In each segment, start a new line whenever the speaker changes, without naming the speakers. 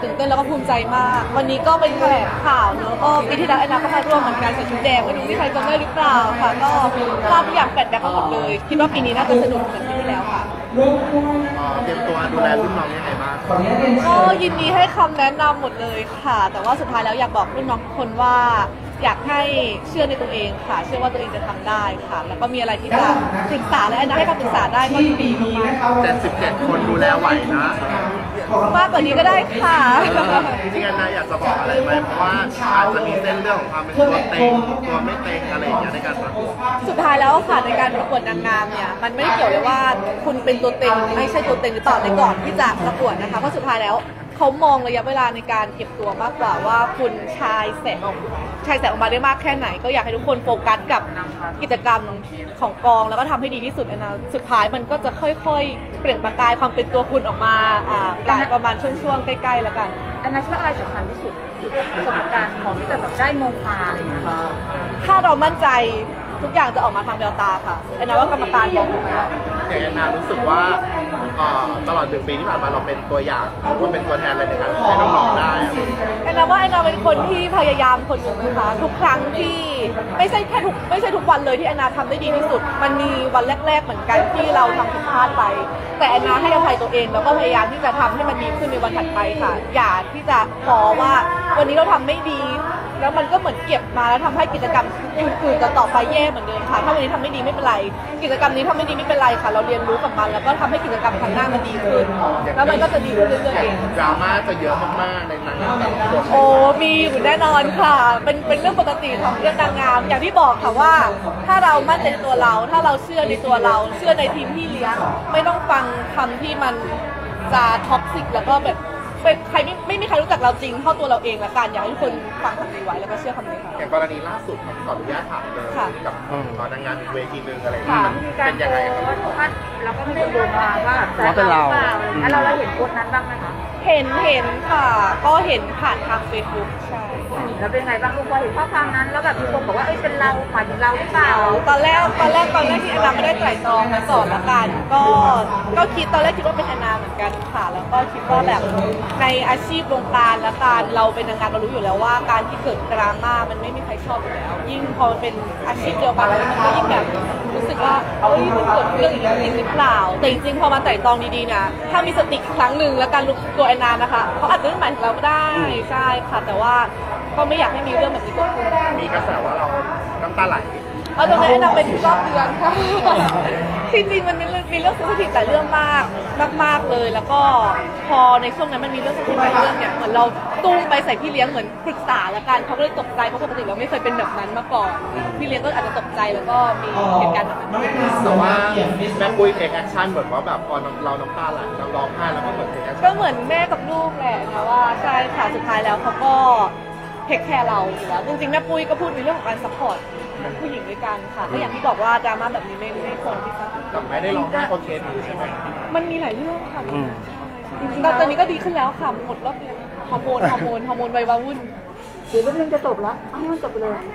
ตื่นเต้นแล้วก็ภูมิใจมากวันนี้ก็เป็นแถลงข่าวเนอะก็ปีที่แล้วแอนนาก็มาร่วมเหมือนกันใส่ชุดแดงไม่รู้มีใครจำได้หรือเปล่าค่ะก็ภาพทุกอย่างแปดแบ็คหมดเลยคิดว่าปีนี้น่าจะสนุกเหมือนปีที่แล้วค่ะ
เตรียมตัวดูแลรุ่นน้องยังไงบ้าง
ก็ยินดีให้คำแนะนำหมดเลยค่ะแต่ว่าสุดท้ายแล้วอยากบอกรุ่นน้องทุกคนว่าอยากให้เชื่อในตัวเองค่ะเชื่อว่าตัวเองจะทำได้ค่ะแล้วก็มีอะไรที่จะปรึกษาและแอนนาให้คำปรึกษาได้ก็ยินดีมาก
แต่17 คนดูแลไหวนะ
มากกว่านี้ก็ได้ค่ะ
ที่แอนนาอยากจะบอกอะไรไหมเพราะว่าอาจจะมีเส้นเรื่องของความเป็นตัวเต็งตัวไม่เต็งอะไรอย่างเงี้ยในการประกวด
สุดท้ายแล้วค่ะในการประกวดนางงามเนี่ยมันไม่ได้เกี่ยวเลยว่าคุณเป็นตัวเต็งไม่ใช่ตัวเต็งหรือเปล่าในก่อนที่จะประกวดนะคะเพราะสุดท้ายแล้วเขามองระยะเวลาในการเก็บตัวมากกว่าว่าคุณชายแสงออกมาได้มากแค่ไหนก็อยากให้ทุกคนโฟกัสกับกิจกรรมของกองแล้วก็ทำให้ดีที่สุดนะสุดท้ายมันก็จะค่อยๆเปล่งประกายความเป็นตัวคุณออกมาประมาณช่วงๆใกล้ๆแล้วกัน
อันนั้นว่าอะไรสำคัญที่สุดประสบการณ์ของที่จะแบบได้มงมาอะไรอย่างเงี้ย
ถ้าเรามั่นใจทุกอย่างจะออกมาทางแววตาค่ะแอนนาว่ากรรมการบอกถูกไหม
แต่แอนนารู้สึกว่าตลอด1 ปีที่ผ่านมาเราเป็นตัวอย่างว่าเป็นตัวแทนอะไรในการให้น้องๆได้
แอนนาว่าแอนนาเป็นคนที่พยายามคนหนึ่งนะคะทุกครั้งที่ไม่ใช่ทุกวันเลยที่แอนนาทำได้ดีที่สุดมันมีวันแรกๆเหมือนกันที่เราทำผิดพลาดไปแต่แอนนาให้อภัยตัวเองแล้วก็พยายามที่จะทำให้มันดีขึ้นในวันถัดไปค่ะอย่าที่จะขอว่าวันนี้เราทำไม่ดีแล้วมันก็เหมือนเก็บมาแล้วทำให้กิจกรรมอื่นๆต่อไปแย่เหมือนเดิมค่ะถ้าวันนี้ทำไม่ดีไม่เป็นไรกิจกรรมนี้ทำไม่ดีไม่เป็นไรค่ะเราเรียนรู้กับมันแล้วก็ทำให้กิจกรรมครั้งหน้ามันดีขึ้นแล้วมันก็จะดีขึ้นเรื่อยๆเอง
ดราม่าจะเยอะมากๆในนางงามแต่ละคน
โอ้มีอยู่แน่นอนค่ะเป็นเรื่องปกติของเรื่องนางงามอย่างที่บอกค่ะว่าถ้าเรามั่นใจในตัวเราถ้าเราเชื่อในตัวเราเชื่อในทีมที่เลี้ยงไม่ต้องฟังคำที่มันจะท็อกซิกแล้วก็แบบเป็นใครไม่มีใครรู้จักเราจริงเท่าตัวเราเองละกันอยากให้ทุกคนฟังคำนี้ไว้แล้วก็เชื่อคำนี้ค่ะ
อย่างกรณีล่าสุดขออนุญาตถามเลยกับนางงามอีกเวทีนึงอะไรอย่างเงี้ยเป็นยังไงครับ
เราก็ไม่ได้ดูมาว่าเป็นเราแล้วเราเห็นโพสต์นั้นบ้างไหมคะ
เห็นค่ะก็เห็นผ่านทาง Facebook ใช่
แล้วเป็นไงบ้างลูกพอเห็นข้อความนั้นแล้วแบบมีคนบอกว่าเป็นเราหมายถึงเราหรือเปล่า
ตอนแรกที่แอนนาไม่ได้ไตร่ตรองมาสอนละกันก็คิดตอนแรกคิดว่าเป็นแอนนาเหมือนกันค่ะแล้วก็คิดว่าแบบในอาชีพวงการและการเราเป็นนางงามเรารู้อยู่แล้วว่าการที่เกิดดราม่ามันไม่มีใครชอบอยู่แล้วยิ่งพอเป็นอาชีพเดียวกันมันก็ยิ่งแบบรู้สึกว่ามันเกิดเรื่องอย่างนี้หรือเปล่าแต่จริงๆพอมาไตร่ตรองดีๆนะถ้ามีสติครั้งหนึ่งแล้วการลุกตัวแอนนานะคะเขาอาจจะไม่หมายถึงเราก็ได้ใช่ค่ะแต่ว่าก็ไม่อยากให้มีเรื่องแบบนี้เกิดขึ้น
มีกระแสว่าเราน้ำตาไหล
ตรงนั้นเราเป็นรอบเดือนค่ะจริงๆมันมีเรื่องเซนซิทีฟแต่เรื่องมากเลยแล้วก็พอในช่วงนั้นมันมีเรื่องเซนซิทีฟหลายเรื่องเนี่ยเหมือนเราตุ้งไปใส่พี่เลี้ยงเหมือนปรึกษาแล้วกันเขาก็เลยตกใจเพราะปกติเราไม่เคยเป็นแบบนั้นมาก่อนพี่เลี้ยงก็อาจจะตกใจแล้วก็มีเหตุการณ์แบบนั้น
แต่ว่าแม่ปุ้ยเทคแอคชั่นเหมือนว่าแบบพอเราน้ำตาไหลเราร้องไห้แล้วก็เหมือนเทคแอคชั่น
ก็เหมือนแม่กับลูกแหละนะว่าใช่ค่ะสุดท้ายแล้วเขาก็เทคแคร์เราอยู่แล้วจริงๆแม่ปุ้ยก็พูดในเรื่องของการซัพพอร์ตผู้หญิงด้วยกันค่ะก็อย่างที่บอกว่าดราม่าแบบนี้ไม่ควรที่จะ
แต่ไม่ได้ร้องไห้คอนเทนต์ใช่ไหม
มันมีหลายเรื่องค่ะจริงๆตอนนี้ก็ดีขึ้นแล้วค่ะหมดรอบเดือนฮอร์โมนวัยวุ่น
เดี๋ยวเรื่องจะจบแล้วให้มันจบไปเลย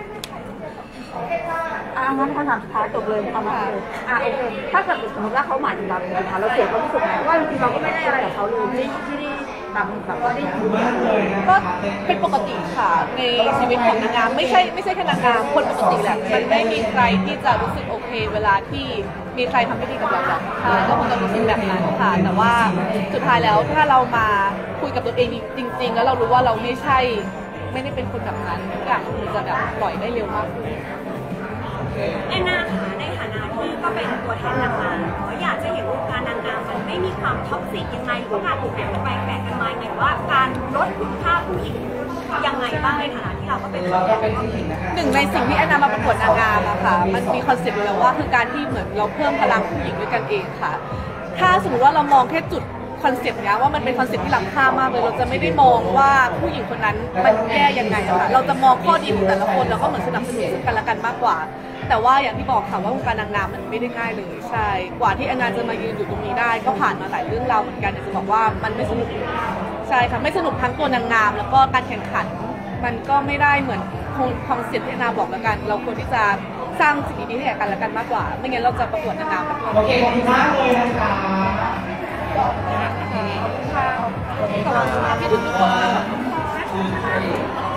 งั้นคำถามสุดท้ายจบเลยประมาณเลยโอเคถ้าเกิดสมมติว่าเขาหมายถึงเราจริงๆเราเสียความรู้สึกไหมว่าจริงๆเราก็ไม่ได้อะไรกับเขาเลยที่ได้แบบว่าได้
ก็เป็นปกติค่ะในชีวิตของนางงามไม่ใช่แค่นางงามคนปกติแหละมันไม่มีใครที่จะรู้สึกโอเคเวลาที่มีใครทำไม่ดีกับเราหรอกค่ะก็คงจะรู้สึกแบบนั้นค่ะแต่ว่าสุดท้ายแล้วถ้าเรามาคุยกับตัวเองจริงๆแล้วเรารู้ว่าเราไม่ได้เป็นคนแบบนั้นทุกอย่างมันจะแบบปล่อยได้เร็วมากขึ้น
แอนนาค่ะในฐานะที่ก็เป็นตัวแทนนางงามอยากจะเห็นวงการนางงามมันไม่มีความท็อกซิกยังไงหรือว่าการถูกแบ่งกันไปแบ่งกันมาหรือว่าการลดคุณค่าผู้หญิงยังไงบ้างในฐานะที่เราก็เป็นตัวแทน
หนึ่งในสิ่งที่แอนนามาประกวดนางงามอะค่ะมันมีคอนเซ็ปต์อยู่แล้วว่าคือการที่เหมือนเราเพิ่มพลังผู้หญิงด้วยกันเองค่ะถ้าสมมติว่าเรามองแค่จุดคอนเซ็ปต์นี้ว่ามันเป็นคอนเซ็ปต์ที่ล้ำค่ามากเลยเราจะไม่ได้มองว่าผู้หญิงคนนั้นมันแย่ยังไงอะค่ะเราจะมองข้อดีของแต่ละคนแล้วก็เหมือนสนับสนุนซึ่งกันและกันมากกว่าแต่ว่าอย่างที่บอกค่ะว่าวงการนางงามมันไม่ได้ง่ายเลยใช่กว่าที่แอนนาจะมายืนอยู่ตรงนี้ได้ก็ผ่านมาหลายเรื่องราวเหมือนกันจะบอกว่ามันไม่สนุกใช่ค่ะไม่สนุกทั้งตัวนางงามแล้วก็การแข่งขันมันก็ไม่ได้เหมือนคอนเซ็ปต์ที่แอนนาบอกแล้วกันเราควรที่จะสร้างสิ่งดีๆให้แก่กันและกันมากกว่าไม่งั้นเราจะประกวดนางงามแบบ
โอเคขอบคุณมากเลยนะคะ
คิดถึงทุกคนค่ะ